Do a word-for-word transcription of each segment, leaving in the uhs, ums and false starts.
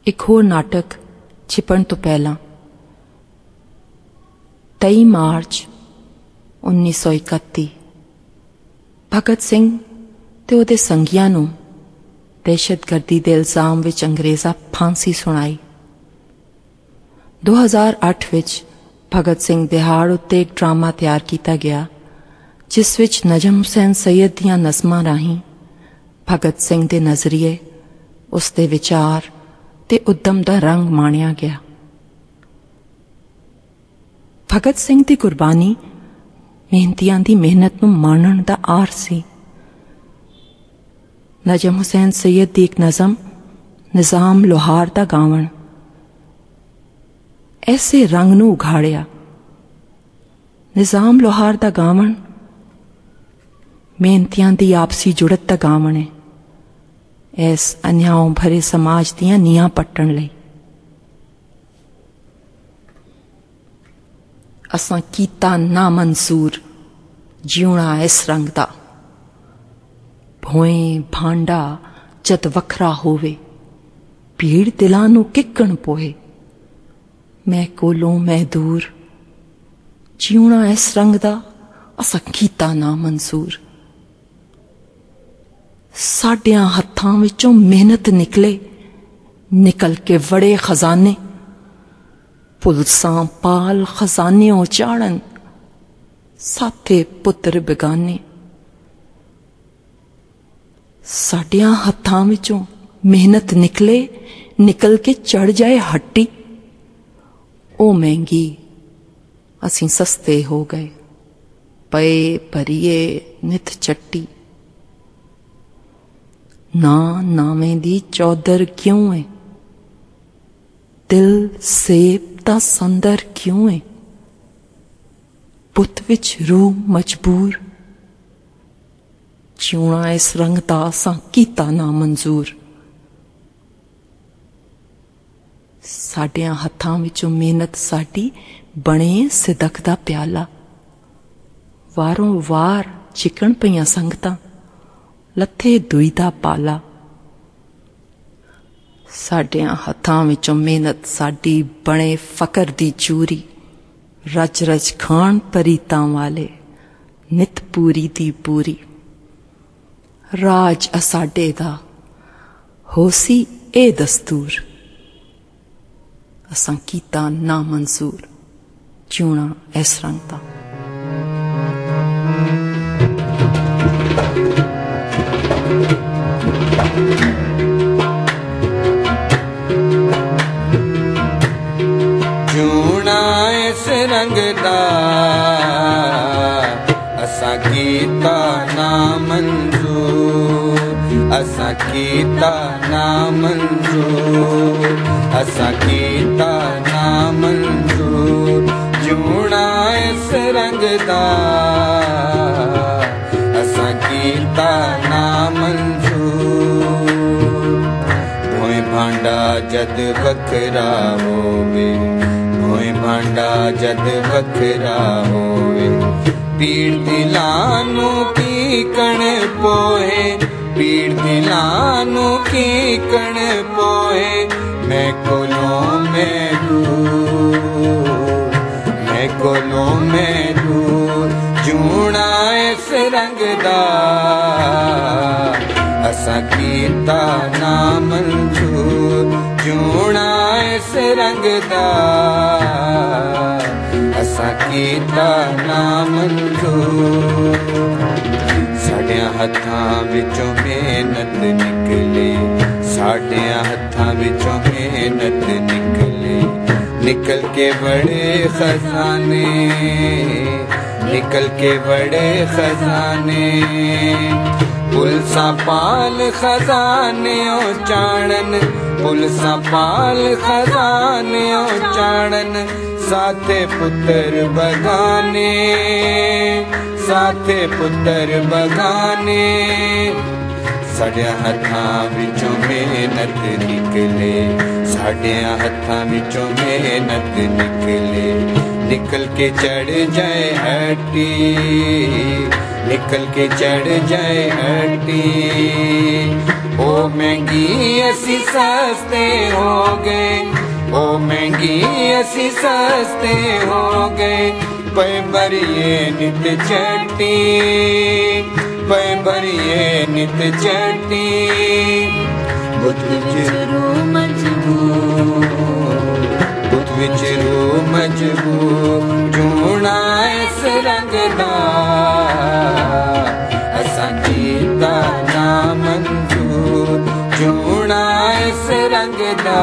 एक होर नाटक छिपण तो पहला तेई मार्च उन्नीस सौ इकत्ती भगत सिंह ते उहदे संगियां नूं दहशतगर्दी दे इल्जाम विच अंग्रेज़ा फांसी सुनाई। दो हज़ार अठ विच भगत सिंह दिहाड़ उत्ते एक ड्रामा तैयार किया गया जिस विच नजम हुसैन सैयद दियां नज़मां राहीं भगत सिंह दे नज़रिए उसदे विचार ते उद्यम दा रंग माणिया गया। भगत सिंह दी कुर्बानी मेहनतियां दी मेहनत नूं माणन दा आर सी। नजम हुसैन सैयद दी एक नज़म निज़ाम लोहार दा गावण ऐसे रंग नूं उघाड़िया। निज़ाम लोहार दा गावण मेहनतियां दी आपसी जुड़त दा गावण है इस अन्याओं भरे समाज दियां नीआं पट्टण लई। असां कीता ना मंसूर जीउणा इस रंग दा भोए भांडा जद वखरा होवे भीड़ दिलां नूं किकण पोए मैं कोलों मैं दूर जीउणा इस रंग दा असां कीता ना मंसूर। साडियां हत्थां विचों मेहनत निकले निकल के वड़े खजाने पुलसां पाल खजानियों चाड़न साथे पुत्र बेगाने। साडियां हत्थां विचों मेहनत निकले निकल के चढ़ जाए हट्टी ओ महंगी असीं सस्ते हो गए पए भरिए नित चट्टी। ना नावें दी चौधर क्यों है दिल सेब दा संदर क्यों है पुत विच रूह मजबूर जीउणा इस रंग दा असां कीता ना मंजूर। साडियां हत्थां विचों मेहनत साडी बणे सिदक दा प्याला वारों वार चिकन पईयां संगतां लथे दुई दा पाला। साडियां हत्थां विचों मेहनत साडी बणे फकर दी चूरी रज रज खान परीतां वाले नित पूरी दी पूरी। राज असाडे दा होसी ए दस्तूर असां कीता ना मंजूर जीउणा इस रंग दा। जीउणा इस रंग दा असां कीता ना मंजूर असां कीता ना मंजूर असां कीता ना मंजूर जीउणा इस रंग दा असां कीता ना मंजूर। भोए भांडा जद वखरा होवे भोए भांडा जद वखरा होवे पीड़ दिलां नूं की कण पोए पीड़ दिलां नूं की कण पोए मैं कोलों मैं दूर मैं कोलों मैं दूर जीउणा इस रंग दा असां कीता ना मंजूर जीउणा इस रंग दा असां कीता ना मंजूर। साडियां हत्थां विचों मेहनत निकले साडियां हत्थां विचों मेहनत निकले निकल के बड़े खजाने निकल के बड़े खजाने पुलसा पाल खजाने ओ चाणन पुलसा पाल खजाने ओ चाणन साथे पुत्र बगाने साथे पुत्र बगाने। साडियां हत्थां विचों मेहनत निकले साडियां हत्थां विचों मेहनत निकले निकल के चढ़ जाए हट्टी, निकल के चढ़ जाए हट्टी। ओ महंगी असी सस्ते हो गए, ओ महंगी असी सस्ते हो गए। पे भरिए नित चट्टी, पे भरिए नित चट्टी। बुत विच रू मजबूर, बुत विच रू मजबूर। जूना इस रंग दा असां कीता ना मंजूर, जूना इस रंग दा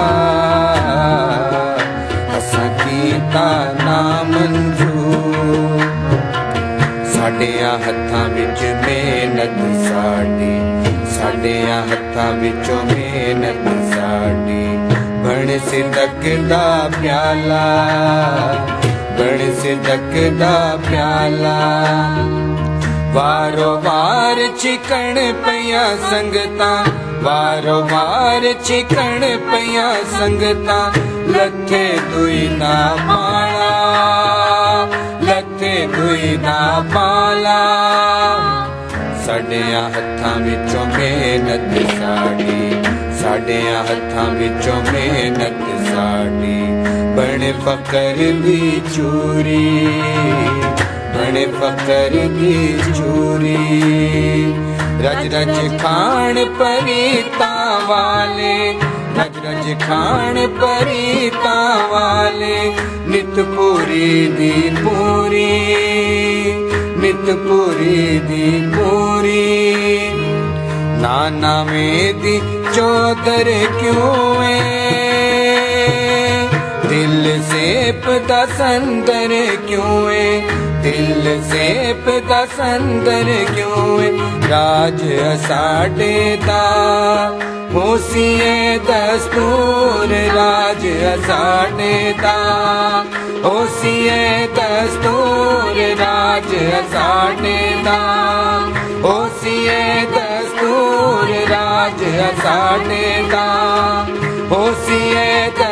असां कीता ना मंजूर। साडियां हत्थां विच मेहनत साडी, साडियां हत्थां विचों मेहनत साडी। बण सिदक दा प्याला, बण सिदक दा प्याला। वारो वार छिकण पया संगतां, वारो वार छिकण पया संगतां। लथे दुई ना पाला, लथे दुई ना पाला। साडियां हत्थां विचों मेहनत साडी, साडियां हत्थां विचों मेहनत साडी। बणे फकर दी चूरी, बणे फकर दी चूरी। रज रज खान परीता वाले, रज रज खान परीता वाले। नित पूरी दी पूरी, नित पूरी दी पूरी। नाना मेदी चौधर क्यों है, दिल से पता संदर क्यों है, दिल से पता संदर क्यों है। राज साडे दा होसिए दस्तूर, राज साडे दा होसिए दस्तूर। राज साडे दा होसिए दस्तूर, राज साडे दा होसिए।